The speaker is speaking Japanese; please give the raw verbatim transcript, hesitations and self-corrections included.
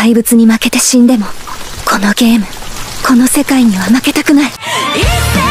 怪物に負けて死んでも、このゲーム、この世界には負けたくない。